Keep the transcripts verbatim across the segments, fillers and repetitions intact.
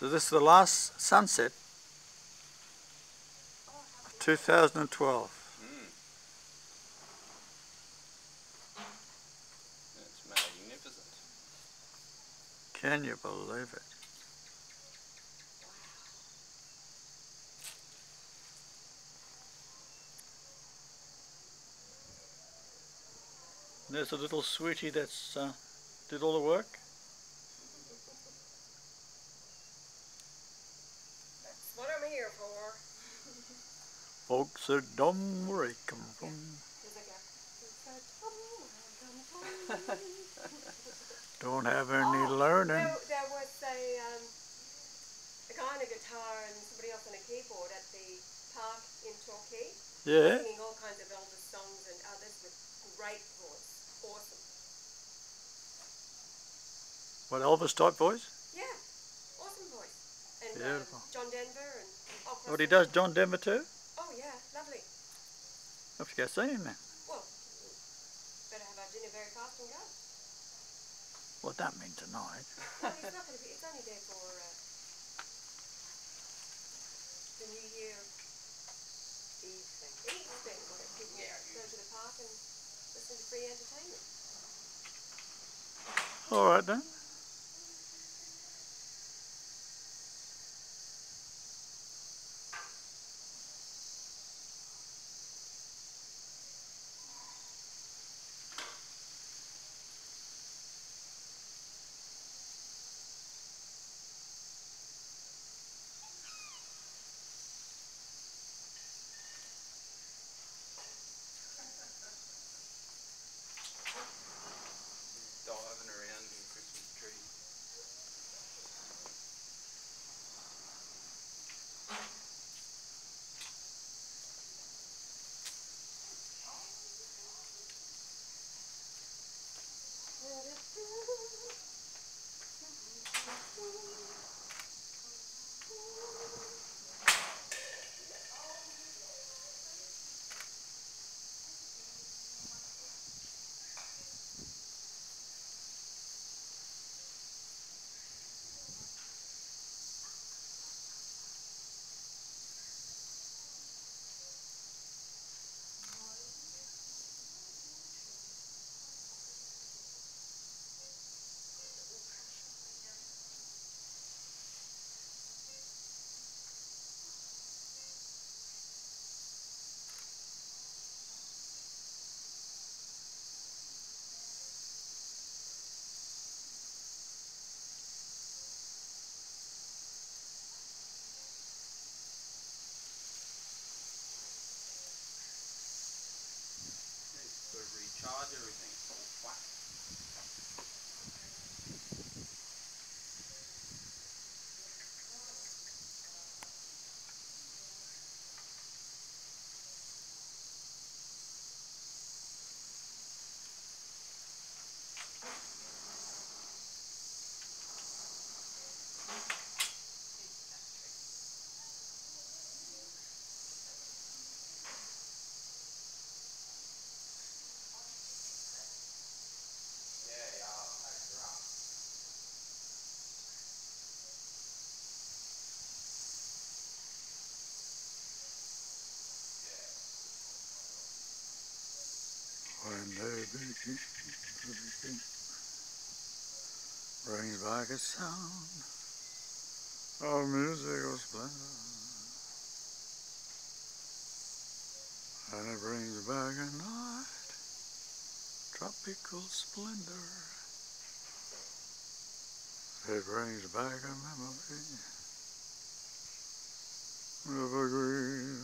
So this is the last sunset of two thousand twelve. Mm. It's magnificent. Can you believe it? There's a little sweetie that's uh, did all the work. That's what I'm here for. Folks at Dombury come from. Don't have any oh, learning. There, there was a, um, a guy on a guitar and somebody else on a keyboard at the park in Torquay. Yeah. Singing all kinds of Elvis songs and others with great voice. Awesome. What, Elvis type voice? Yeah. Awesome voice. And Beautiful. um, John Denver and Opera. What, he does John Denver too? Oh yeah, lovely. I've got to see him then. Well, better have our dinner very fast and go. What that mean tonight? Well, it's not going to be, it's only there for uh, the New Year Eve thing. Eve thing, where people yeah, go to the park and listen to free entertainment. All right then. Diving around in Christmas tree. Got to recharge everything. It's all flat. When they begin, brings back a sound of musical splendor, and it brings back a night, tropical splendor. It brings back a memory of a green.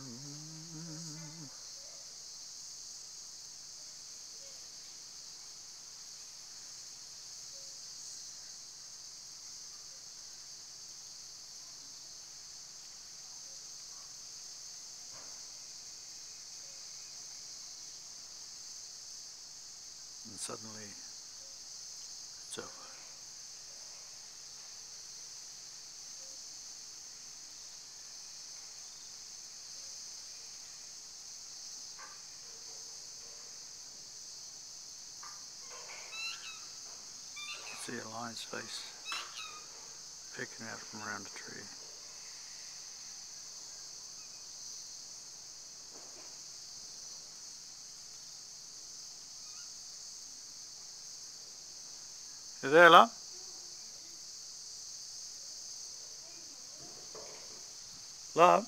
And suddenly it's over. See a lion's face peeking out from around the tree. You there, love? Love?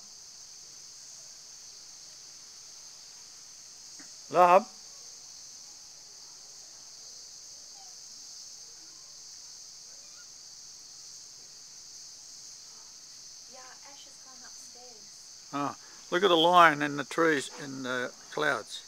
Love? Yeah, Ash has gone upstairs. Oh, look at the line in the trees, in the clouds.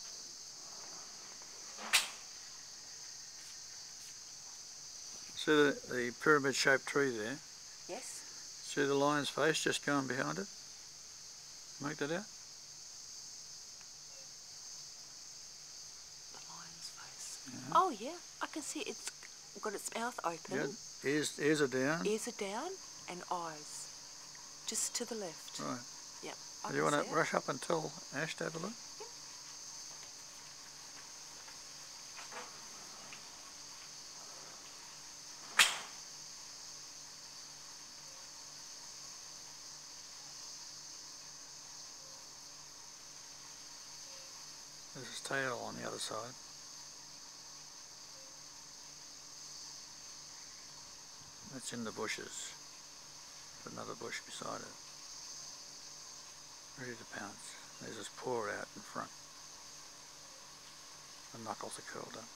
See the, the pyramid-shaped tree there? Yes. See the lion's face just going behind it? Make that out? The lion's face. Yeah. Oh yeah, I can see it's got its mouth open. Yeah. Ears, ears are down. Ears are down and eyes. Just to the left. Right. Yep. Do you want to rush up and tell Ash to have a look? Yep. There's his tail on the other side. That's in the bushes. Another bush beside it. Ready to pounce. There's his paw out in front. The knuckles are curled up.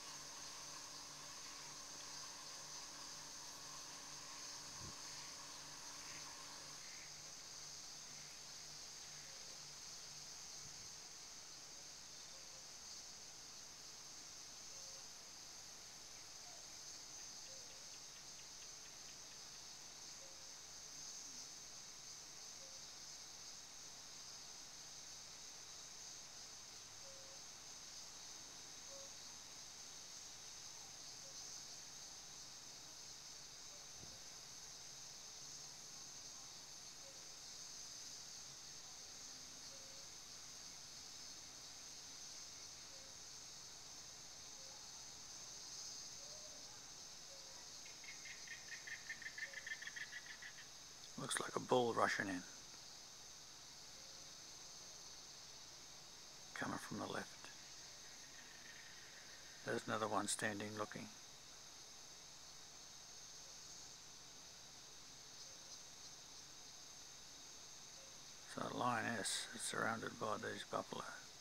Looks like a bull rushing in. Coming from the left. There's another one standing looking. So a lioness is surrounded by these buffalo.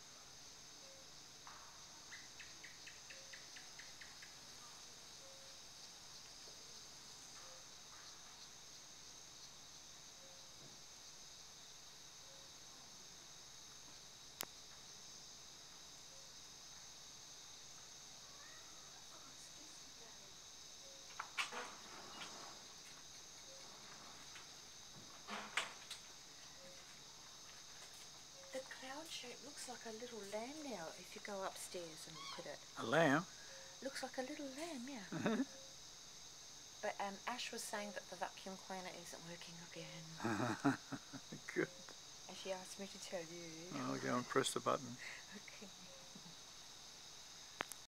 The cloud shape looks like a little lamb now if you go upstairs and look at it. A lamb? Looks like a little lamb, yeah. But um, Ash was saying that the vacuum cleaner isn't working again. Good. And she asked me to tell you. I'll go and press the button. Okay.